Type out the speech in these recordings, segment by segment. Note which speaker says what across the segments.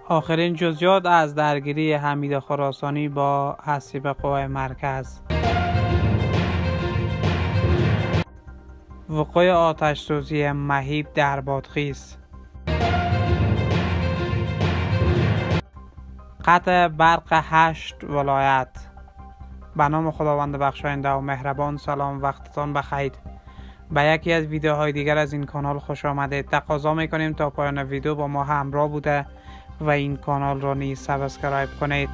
Speaker 1: آخرین جزئیات از درگیری حمید خراسانی با حسیب قوای مرکز. وقوع آتش سوزی مهیب در بادغیس. قطع برق 8 ولایت. به نام خداوند بخشاینده و مهربان. سلام، وقتتان بخیر. به یکی از ویدیوهای دیگر از این کانال خوش آمدید. تقاضا میکنیم تا پایان ویدیو با ما همراه بوده و این کانال را نیز سابسکرایب کنید.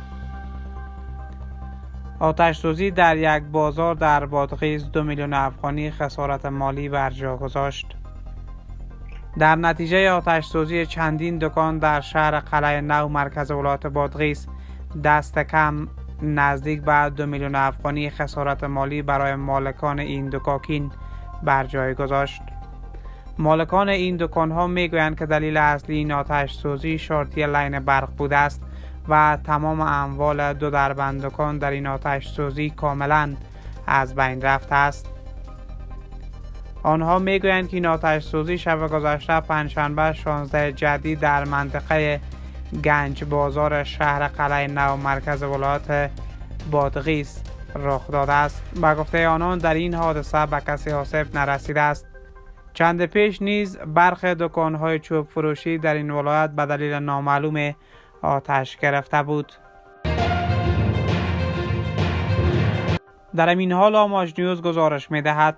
Speaker 1: آتش سوزی در یک بازار در بادغیس 2 میلیون افغانی خسارت مالی بر جا گذاشت. در نتیجه آتش سوزی چندین دکان در شهر قلعه نو مرکز ولایت بادغیس دست کم نزدیک به 2 میلیون افغانی خسارت مالی برای مالکان این دکاکین بر جای گذاشت. مالکان این دکان‌ها میگویند که دلیل اصلی این آتش سوزی شارتی لاین برق بوده است و تمام اموال 2 دربند دکان در این آتش سوزی کاملا از بین رفته است. آنها میگویند که این آتش سوزی شب گذشته پنجشنبه 16 جدی در منطقه گنج بازار شهر قلعه نو مرکز ولایت بادغیس رخ داده است. به گفته آنان در این حادثه به کسی آسیب نرسیده است. چند پیش نیز برخی دکان‌های چوب فروشی در این ولایت به دلیل نامعلوم آتش گرفته بود. در این حال آماج نیوز گزارش می‌دهد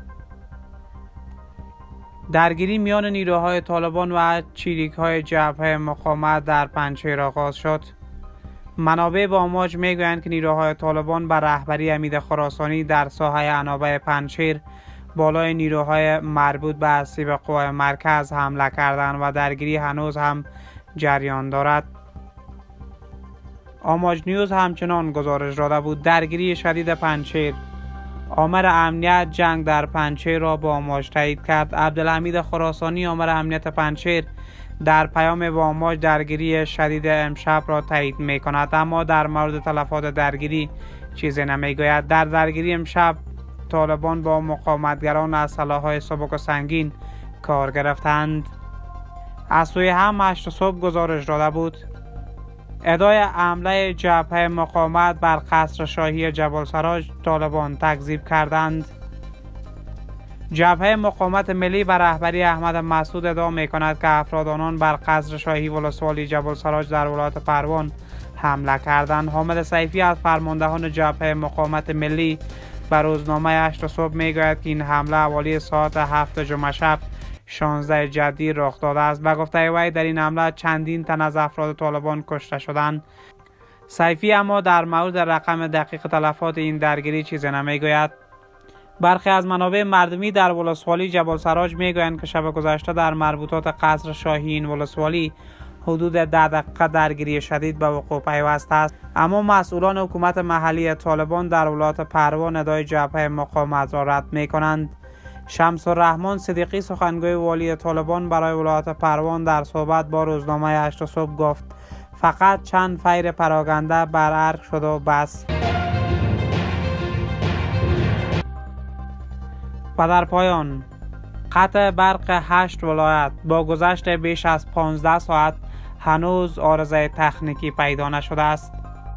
Speaker 1: درگیری میان نیروهای طالبان و چریک‌های جبهه مقاومت در پنجشیر آغاز شد. منابع با آماج میگویند که نیروهای طالبان به رهبری حمید خراسانی در ساحه عنابه پنجشیر بالای نیروهای مربوط به حسیب قوای مرکز حمله کردند و درگیری هنوز هم جریان دارد. آماج نیوز همچنان گزارش داده بود درگیری شدید پنجشیر. آمر امنیت جنگ در پنجشیر را با آماج تایید کرد. عبدالحمید خراسانی آمر امنیت پنجشیر در پیام با آماج درگیری شدید امشب را تایید می کند، اما در مورد تلفات درگیری چیزی نمی گوید. در درگیری امشب طالبان با مقاومتگران از سلاح‌های سبک و سنگین کار گرفتند. از سوی هم 8 صبح گزارش داده بود ادعای حمله جبهه مقاومت بر قصر شاهی جبل سراج طالبان تکذیب کردند. جبهه مقاومت ملی بر رهبری احمد مسعود ادعا می کند که افراد آنان بر قصر شاهی ولسوالی جبل سراج در ولایت پروان حمله کردند. حامد سیفی از فرماندهان جبهه مقاومت ملی بر روزنامه 8 صبح می گوید که این حمله حوالی ساعت 7 جمعه شب 16 جدی رخ داده است. به گفته وی در این حمله چندین تن از افراد طالبان کشته شدند. سیفی اما در مورد رقم دقیق تلفات این درگیری چیزی نمی گوید. برخی از منابع مردمی در ولسوالی جبل سراج می گویند که شب گذشته در مربوطات قصر شاهی این ولسوالی حدود 10 دقیقه درگیری شدید به وقوع پیوسته است، اما مسئولان حکومت محلی طالبان در ولایت پروان ادعای جبهه مقاومت را رد می کنند. شمس الرحمن صدیقی سخنگوی والی طالبان برای ولایت پروان در صحبت با روزنامه 8 صبح گفت فقط چند فیر پراگنده بر ارگ شد و بس. و در پایان قطع برق 8 ولایت. با گذشت بیش از 15 ساعت هنوز عارضه تکنیکی پیدا نشده است.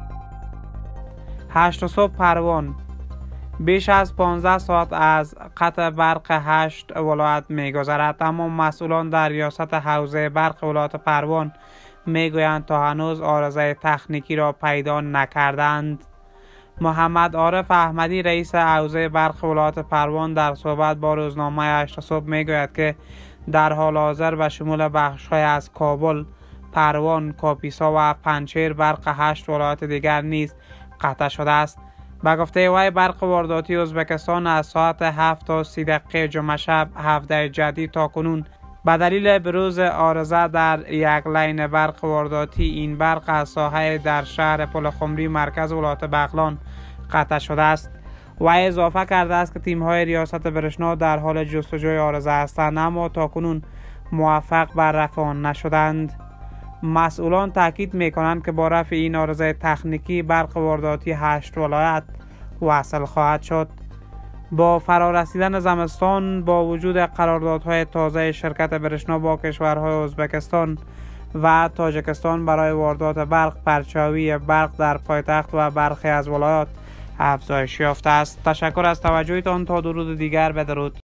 Speaker 1: 8 صبح پروان. بیش از 15 ساعت از قطع برق 8 ولایت می‌گذرد، اما مسئولان در ریاست حوزه برق ولایت پروان میگویند تا هنوز عارضه تکنیکی را پیدا نکردند. محمد عارف احمدی رئیس حوزه برق ولایت پروان در صحبت با روزنامه 8 صبح میگوید که در حال حاضر به شمول بخش‌های از کابل، پروان، کاپیسا و پنجشیر برق 8 ولایت دیگر نیز قطع شده است. به گفته وی برق وارداتی ازبکستان از ساعت 7 تا 30 دقیقه جمعه شب 17 جدی تا کنون به دلیل بروز عارضه در یک لین برق وارداتی این برق از ساحه در شهر پلخمری مرکز ولایت بغلان قطع شده است. وی اضافه کرده است که تیم‌های ریاست برشنا در حال جستجوی عارضه هستند، اما تاکنون موفق بر رفع آن نشدند. مسئولان تاکید می‌کنند که با رفع این عارضه تکنیکی برق وارداتی 8 ولایت وصل خواهد شد. با فرارسیدن زمستان با وجود قراردادهای تازه شرکت برشنا با کشورهای ازبکستان و تاجیکستان برای واردات برق پرچاوی برق در پایتخت و برخی از ولایات افزایش یافته است. تشکر از توجهتان. تا درود دیگر، بدرود.